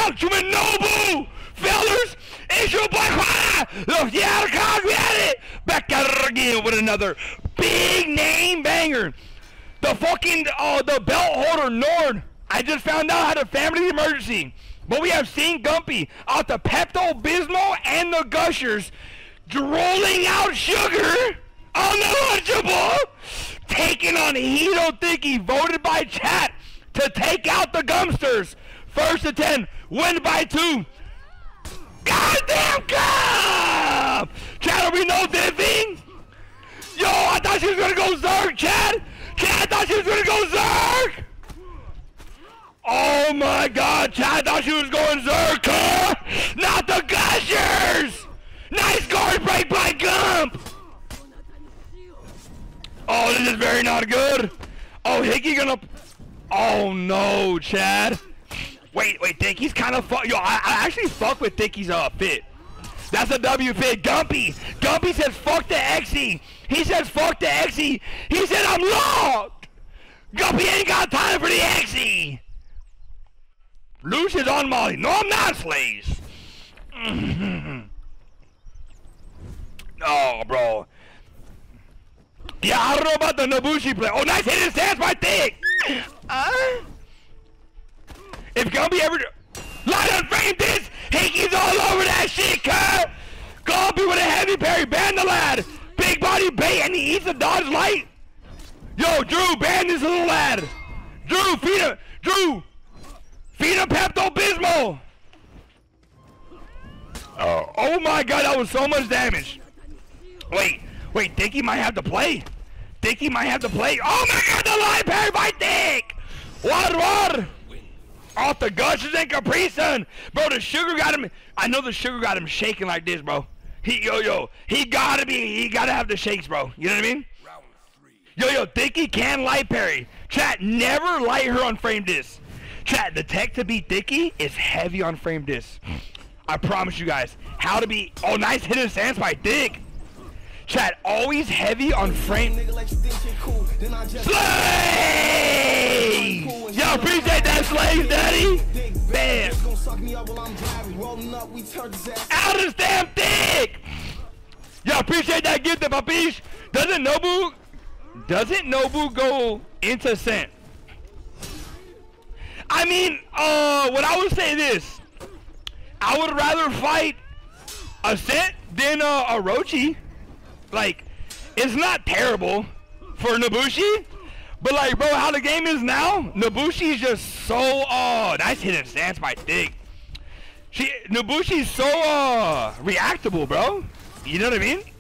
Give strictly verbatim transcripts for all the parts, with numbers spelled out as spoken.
out, Nobu! Fellas, it's your boy Juana! Los Yarcog, we had it! Back at it again with another big name banger. The fucking, uh, the belt holder, Nord. I just found out had a family emergency. But we have seen Gumby out the Pepto, Bismo, and the Gushers drooling out sugar on the Lunchable, taking on Hito Thicki, voted by chat to take out the Gumsters. First to ten, win by two. Goddamn come! Chad, are we know this thing? Yo, I thought she was gonna go Zerg, Chad! Chad, I thought she was gonna go Zerg! Oh my god, Chad, I thought she was going Zerg, huh? Not the Gushers! Nice guard break by Gump! Oh, this is very not good. Oh, Hickey gonna... Oh no, Chad. Wait, wait, Thicki's kind of fuck. Yo, I, I actually fuck with Thicki's uh fit. That's a W fit. Gumby. Gumby says fuck the X E. He says fuck the X E. He said I'm locked. Gumby ain't got time for the X E. Walooosh is on Molly. No, I'm not, Slays. Oh, bro. Yeah, I don't know about the Nobushi play. Oh, nice hit his stance by Thick. Uh, if Gumby ever light on frame this, Hickey's all over that shit, cuz. Gumby with a heavy parry, ban the lad. Big body bait, and he eats a dodge light. Yo, Drew, ban this little lad. Drew, feed him. Drew, feed him Pepto Bismo. Oh, oh my god, that was so much damage. Wait, wait, Thicki might have to play. Thicki might have to play. Oh my god, the line parry by Thick. What, what? Off the Gushers and Capri Sun. Bro, the sugar got him. I know the sugar got him shaking like this, bro. He, yo, yo, he gotta be, he gotta have the shakes, bro. You know what I mean? Yo, yo, Thicki can light parry. Chat, never light her on frame disc. Chat, the tech to beat Thicki is heavy on frame disc. I promise you guys. How to be, oh, nice hidden stance by Thick. Chat, always heavy on frame. Slays! Yo, appreciate that, Slays, daddy. Bam. Out of damn Thick. Yo, appreciate that gift, papish. Doesn't Nobu, doesn't Nobu go into scent? I mean, uh, what I would say this. I would rather fight a scent than uh, a Rochi. Like, it's not terrible for Nobushi, but like, bro, how the game is now, Nobushi's just so, uh, nice hidden stance by Thick. She, Nobushi's so, uh, reactable, bro. You know what I mean?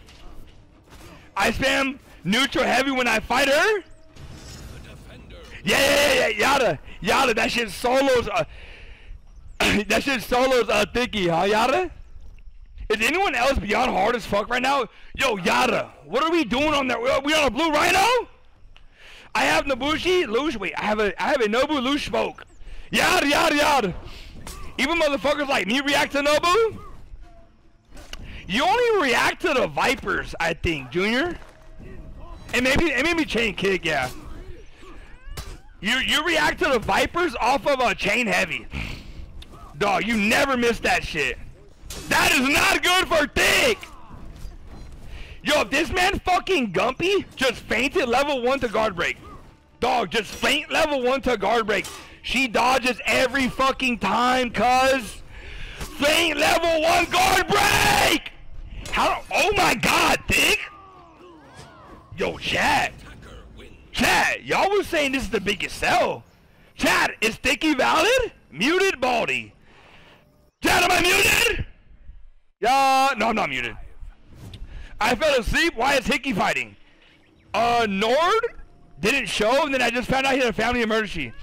I spam neutral heavy when I fight her. Yeah, yeah, yeah, yeah, Yada, Yada, that shit solos, uh, that shit solos, uh, Thicki, huh, Yada? Is anyone else beyond hard as fuck right now? Yo, Yada, what are we doing on there? We on a blue rhino? I have Nobushi, Walooosh. Wait, I have a, I have a Nobu Walooosh smoke. Yada, yada, yada. Even motherfuckers like me react to Nobu. You only react to the Vipers, I think, Junior. And maybe, and maybe Chain Kick, yeah. You, you react to the Vipers off of a Chain Heavy. Dog, you never miss that shit. That is not good for Thick. Yo, if this man fucking Gumby just fainted level one to guard break. Dog, just faint level one to guard break. She dodges every fucking time, cuz. Faint level one guard break. How, oh my god, Thick. Yo, chat. Chat, y'all was saying this is the biggest sell. Chat, is Thicki valid? Muted Baldy. Chat, am I muted? Yeah, no, I'm not muted. I fell asleep. Why is Hickey fighting? Uh, Nord didn't show, and then I just found out he had a family emergency.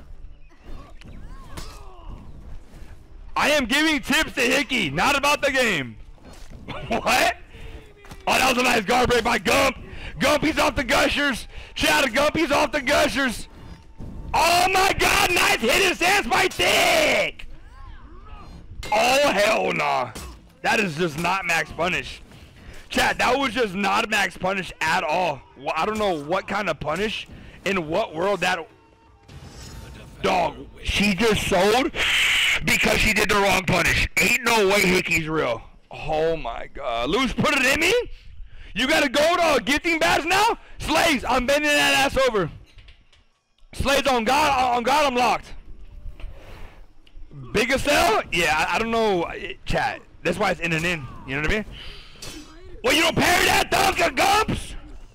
I am giving tips to Hickey, not about the game. What? Oh, that was a nice guard break by Gump. Gumpy's off the Gushers. Shout out Gumpy's off the Gushers. Oh my god, nice hidden stance by Thick. Oh, hell nah. That is just not max punish. Chat, that was just not max punish at all. Well, I don't know what kind of punish in what world that... Dog, she just sold because she did the wrong punish. Ain't no way Hickey's real. Oh my god. Loosh, put it in me? You gotta go to gifting badge now? Slays, I'm bending that ass over. Slays, on God, on God, I'm locked. Biggest cell? Yeah, I, I don't know. Chat. That's why it's in and in. You know what I mean? Well, you don't parry that, Dunkin' Gumps?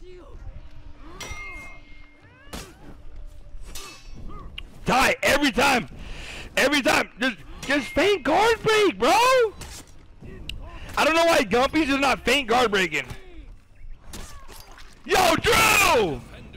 Die every time. Every time. Just, just faint guard break, bro. I don't know why Gumpy's just not faint guard breaking. Yo, Drew!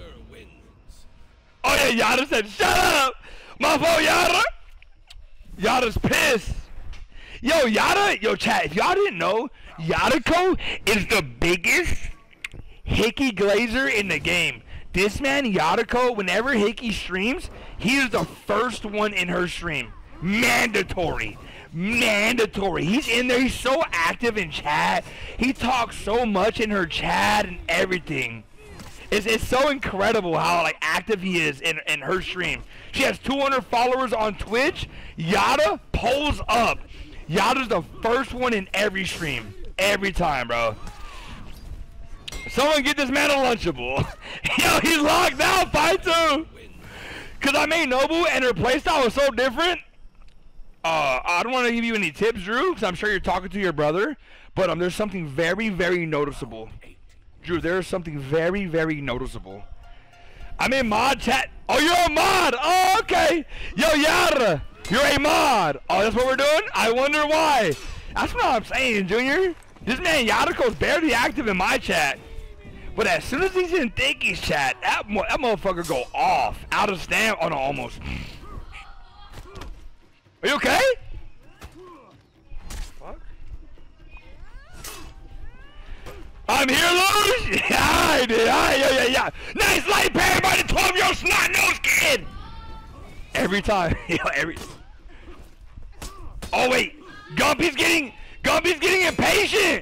Oh yeah, Yada said, shut up! My fault, Yada! Yada's pissed. Yo, Yada, yo, chat, if y'all didn't know, Yadako is the biggest Hickey glazer in the game. This man, Yadako, whenever Hickey streams, he is the first one in her stream. Mandatory. Mandatory. He's in there. He's so active in chat. He talks so much in her chat and everything. It's, it's so incredible how like active he is in, in her stream. She has two hundred followers on Twitch. Yada pulls up. Yada's the first one in every stream. Every time, bro. Someone get this man a Lunchable. Yo, he's locked out. Fight two. Because I made Nobu and her playstyle was so different. Uh, I don't want to give you any tips, Drew, because I'm sure you're talking to your brother. But um, there's something very, very noticeable. Drew, there's something very, very noticeable. I'm in mod chat. Oh, you're a mod. Oh, okay. Yo, Yara, you're a mod. Oh, that's what we're doing? I wonder why. That's what I'm saying, Junior. This man Yadako's barely active in my chat. But as soon as he's in Thicky's chat, that, mo that motherfucker go off. Out of stamp. Oh, no, almost. Are you okay? Fuck. I'm here, Walooosh. Yeah, I did. Yeah, yeah, yeah, yeah. Nice light parry by the twelve-year-old snot-nosed kid. Every time. Yo, every. Oh wait, Gumpy's getting, Gumpy's getting impatient.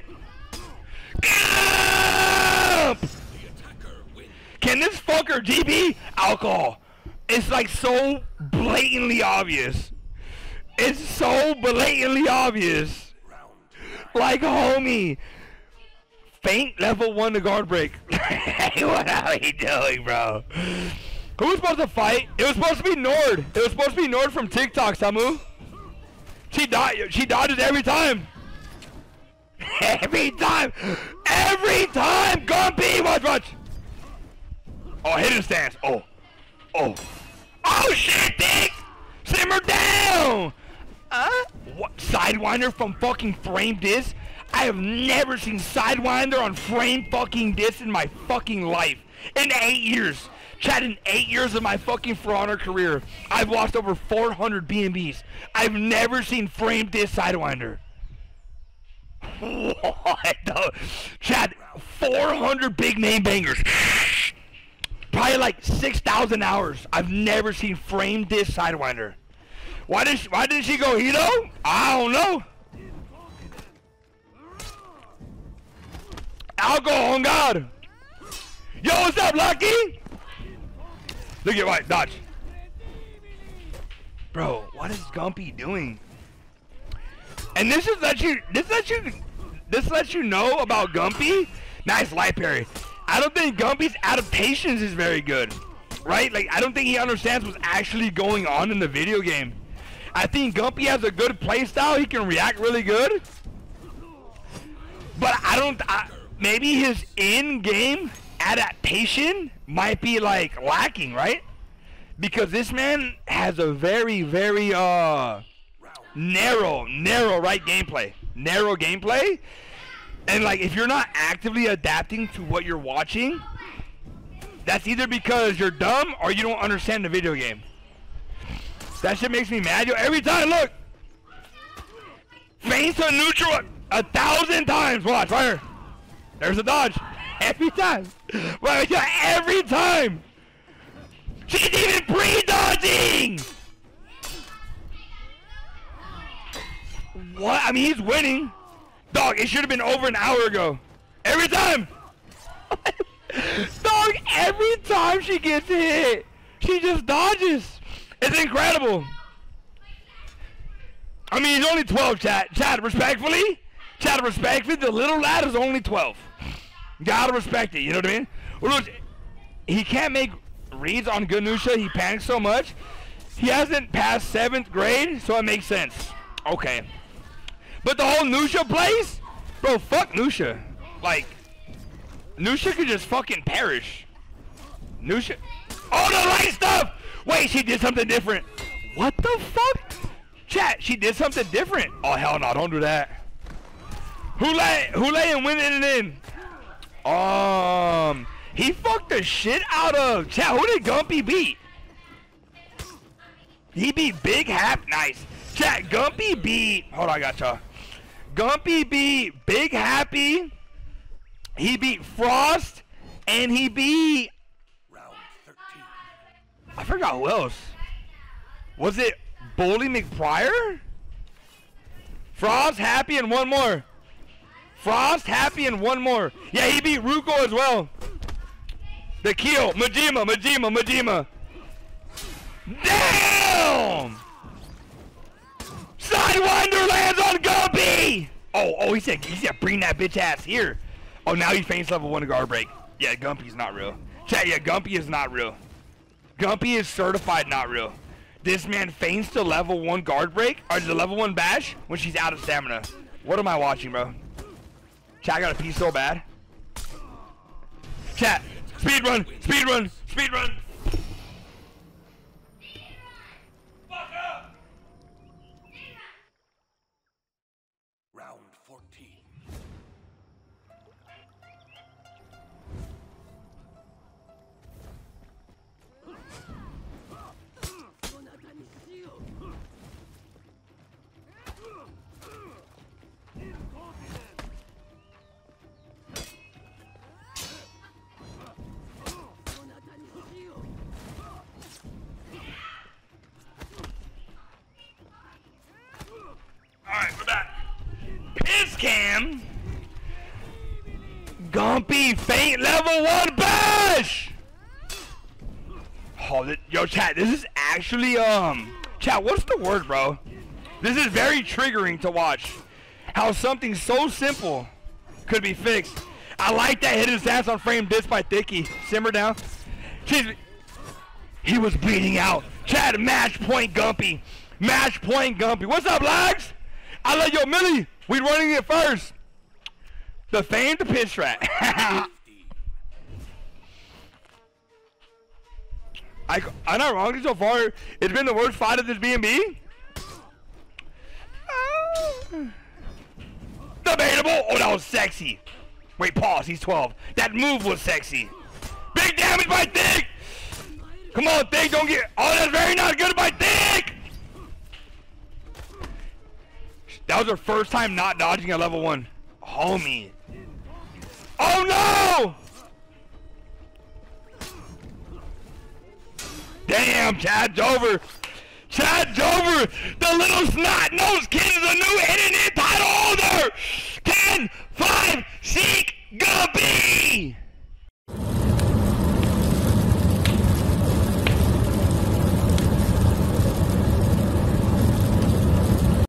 Gump! Can this fucker G B alcohol? It's like so blatantly obvious. It's so blatantly obvious. Like, homie. Faint level one to guard break. Hey, what are you doing, bro? Who was supposed to fight? It was supposed to be Nord. It was supposed to be Nord from TikTok, Samu. She dodge she dodges every time. Every time. Every time. Gumpy, watch, watch. Oh, hidden stance. Oh. Oh. Oh, shit, Dick. Simmer down. Uh, what? Sidewinder from fucking Frame Disc? I have never seen Sidewinder on Frame fucking Disc in my fucking life. In eight years. Chat, in eight years of my fucking For Honor career, I've lost over four hundred B and Bs. I've never seen Frame Disc Sidewinder. What the? Chat, four hundred big name bangers. Probably like six thousand hours. I've never seen Frame Disc Sidewinder. Why did she, why did she go Hito? I don't know. Alcohol on God. Yo, what's up, Lucky? Look at white dodge. Bro, what is Gumpy doing? And this is let you this lets you this lets you know about Gumpy. Nice light parry. I don't think Gumpy's adaptations is very good. Right? Like I don't think he understands what's actually going on in the video game. I think Gumpy has a good playstyle. He can react really good. But I don't I, maybe his in-game adaptation might be like lacking, right? Because this man has a very, very uh narrow, narrow right gameplay. Narrow gameplay. And like if you're not actively adapting to what you're watching, that's either because you're dumb or you don't understand the video game. That shit makes me mad. Yo, every time, look. Feints to neutral a thousand times. Watch, right here. There's a dodge. Every time. Well, every time. She's even pre-dodging. What? I mean, he's winning. Dog, it should have been over an hour ago. Every time. Dog, every time she gets hit, she just dodges. It's incredible. I mean, he's only twelve, chat. Chat, respectfully. Chat, respectfully, the little lad is only twelve. Gotta respect it, you know what I mean? Look, he can't make reads on Ganusha. He panics so much. He hasn't passed seventh grade, so it makes sense. Okay. But the whole Nusha place? Bro, fuck Nusha. Like, Nusha could just fucking perish. Nusha. Oh, the light stuff! Wait, she did something different. What the fuck? Chat, she did something different. Oh, hell no, don't do that. Who lay, who lay and win it in? Um, he fucked the shit out of. Chat, who did Gumby beat? He beat Big Hap. Nice. Chat, Gumby beat. Hold on, I got y'all. Gumby beat Big Happy. He beat Frost. And he beat. Round thirteen. I forgot who else. Was it Bully McPrior? Frost, Happy, and one more. Frost, Happy, and one more. Yeah, he beat Ruko as well. The Keel. Majima, Majima, Majima. Damn! Sidewinder lands on Gumby! Oh, oh, he said, he said, bring that bitch ass here. Oh, now he faints level one to guard break. Yeah, Gumpy's not real. Chat, yeah, Gumby is not real. Gumby is certified not real. This man feigns to level one guard break, or the level one bash, when she's out of stamina. What am I watching, bro? Chat, I gotta pee so bad. Chat, speed run, speed run, speed run. Fuck up. Round fourteen. Alright, we're back. Piss cam. Gumby faint level one bash. Oh, th yo, chat, this is actually, um, chat, what's the word, bro? This is very triggering to watch. How something so simple could be fixed. I like that hidden stance on frame diss by Thicki. Simmer down. Jeez, he was bleeding out. Chat, match point Gumby. Match point Gumby. What's up, lags? I like yo, Millie. We running it first. The fame to pitch rat. I, I'm not wrong so far. It's been the worst fight of this B and B. Uh, debatable. Oh, that was sexy. Wait, pause. He's twelve. That move was sexy. Big damage by Thick. Come on, Thick. Don't get. Oh, that's very not good by Thick. That was her first time not dodging at level one. Homie. Oh no! Damn, Chad's over. Chad's over. The little snot-nosed kid is a new internet title holder. ten, five,